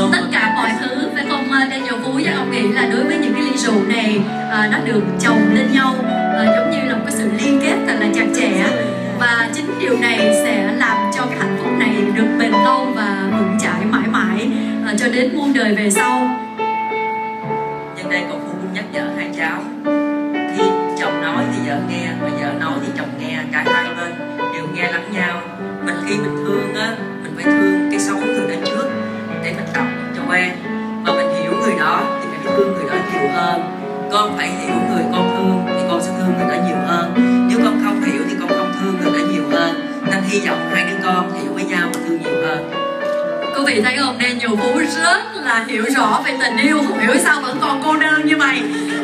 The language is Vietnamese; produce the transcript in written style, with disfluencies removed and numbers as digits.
tất cả mọi thứ, phải không Daniel Phú? Và ông nghĩ là đối với những cái ly rượu này nó được chồng lên nhau giống như là một cái sự liên kết thật là chặt chẽ, và chính điều này sẽ làm cho cái hạnh phúc này được bền lâu và vững chãi mãi mãi cho đến muôn đời về sau. Nhân đây con Phú cũng nhắc nhở hai cháu, khi chồng nói thì vợ nghe, mà vợ nói thì chồng nghe, cả hai bên đều nghe lẫn nhau. Mình khi mình thương á, mình phải thương cái xấu người đó trước để mình tập cho quen, mà mình hiểu người đó thì mình phải thương người đó nhiều hơn. Con phải hiểu người con thương thì con sẽ thương người đó nhiều hơn, nếu con không hiểu thì con không thương người đó nhiều hơn. Nên hy vọng hai đứa con hiểu với nhau và thương nhiều hơn. Quý vị thấy không, Daniel Phú rất là hiểu rõ về tình yêu, không hiểu sao vẫn còn cô đơn như vậy.